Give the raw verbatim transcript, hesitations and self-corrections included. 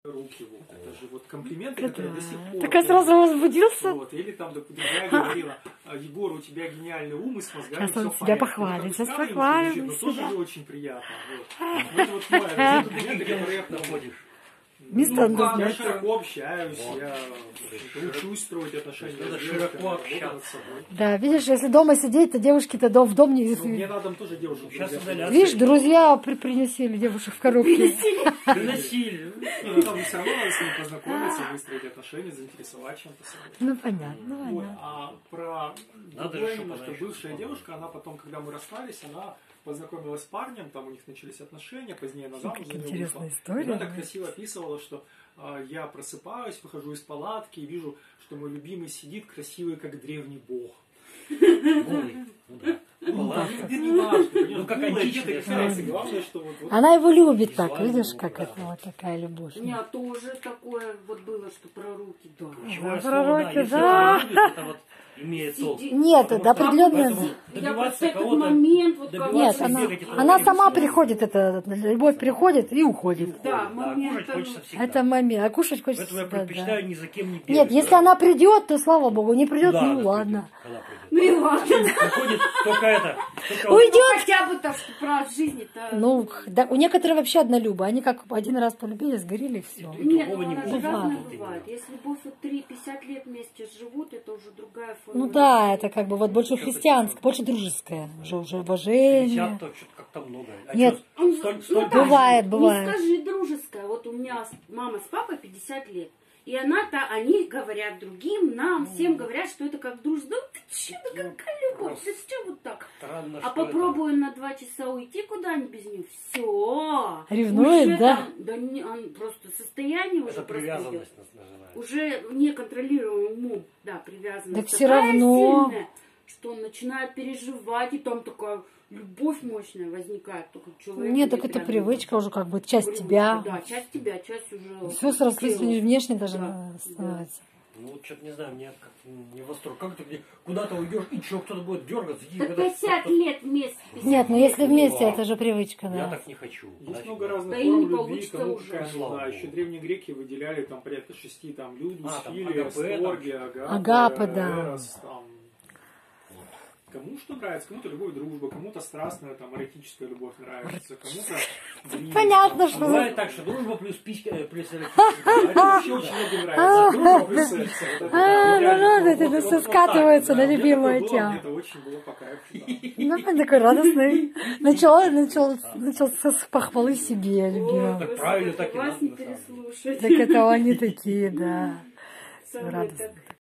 руки, вот, это же вот комплименты, да, которые до сих пор... Так я сразу возбудился. Вот, или там, допустим, я говорила, Егор, у тебя гениальный ум, и с мозгами сейчас он все себя порядке. похвалит, сейчас Звучит, похвалит. но тоже же очень приятно. Вот. Вот это вот мои комплименты, которые я находишь. Мистер Ну, Андерсон. я широко общаюсь, вот. Я учусь строить отношения. Надо широко общаться. Да, видишь, если дома сидеть, то девушки-то дом в дом не... Ну, мне надо тоже девушек. Сейчас удаляться. Видишь, друзья при приносили девушек в коробке. Приносили. Ну, там все равно надо с ними познакомиться, выстроить отношения, заинтересовать чем-то собой. Ну, понятно, Вот. понятно. А про Надо другое же, немножко, чтобы бывшая девушка, она потом, когда мы расстались, она познакомилась с парнем, там у них начались отношения, позднее она замуж за него Интересная вышла. история. И она так красиво описывала, что э, я просыпаюсь, выхожу из палатки и вижу, что мой любимый сидит красивый, как древний бог. Голый. Ну да. Ну, Голова. теперь не важно, Ну, как голая, античная нет референции. Главное, что вот... вот Она его любит так, Визуально, видишь, ну, как да. это вот такая любовь. У меня тоже такое вот было, что про руки, да. Ключевое Да, слово, пророки, да. Если да. это любит, это вот имеет толк. Сиди- Нет, Потому это что определенная... поэтому Я добиваться просто этот кого-то, момент, вот добиваться Нет, и она, бегать и она толкать, сама всё. приходит, это, любовь приходит и уходит. Да, Да, момент, кушать хочется всегда. Это момент. А кушать хочется Поэтому я всегда, да. предпочитаю ни за кем не бегать. Нет, если она придет, то слава богу, не придет, Куда ну она ладно. придет? Когда придет? ну и ладно. Приходит только это. только вот- Уйдет! Ну, хотя бы так, что про жизнь-то... Ну, да, у некоторых вообще однолюбы. Они как один раз полюбили, сгорели, все. И Нет, другого ну не она же будет. разная Вот бывает. именно. Если любовь вот три-пятьдесят лет вместе живут, это уже другая форма. Ну да, это как бы вот больше христианское, больше дружеское. Уже, уже уважение. пятьдесят, то что-то как-то много. А Нет. чё, столь- столь- Бывает, Не бывает. скажи дружеская. Вот у меня с- мама с папой пятьдесят лет. И она-то, они говорят другим, нам, всем говорят, что это как дружба. Да ты че, да какая любовь, да что вот так? Странно, А что попробую на два часа уйти куда-нибудь без нее, все. Ревнует, да? Да не, он просто состояние это, уже это просто привязанность идет. нас называется. Уже неконтролируемым умом, да, привязанность. Так всё такая равно. сильная, что он начинает переживать, и там такая любовь мощная возникает. Только человек Нет, так будет это рядом. привычка уже как бы часть Привычка, тебя. Да, часть тебя, часть уже... Все сразу тела. внешне даже Да, становится. Ну вот что-то не знаю, мне как не восторг. Как ты где- куда-то уйдешь, и что, кто-то будет дергаться? иди, Да когда- пятьдесят кто-то- лет вместе. пятьдесят Нет, ну лет если вместе, Вау. это же привычка, Я да. так не хочу. Есть Значит, много разных Да и не форм любви, получится кому уже. какая Слава нужна. Богу. Еще древние греки выделяли там порядка шести, там, Людус, А, там Филия, Агапе, Сторги, Агапа, Агапа, да. Эрос, там. Кому что нравится, кому-то любовь, дружба, кому-то страстная, там, эротическая любовь нравится, кому-то... близость, Понятно, там, что- там, Бывает так, что дружба плюс писька, э, плюс А это вообще очень многим нравится. Дружба плюс секс. Вот это А, идеально. ну ладно, Вот- это вот- все вот так, скатывается да. на Мне любимую такое было, тему. мне это очень было по кайфу, да. Ну, он такой радостный. Начал, начал, начал с похвалы себе, О, любимому. Так правильно, так и вас надо, не на самом деле. переслушать. Так это они такие, да. Самые радостные. так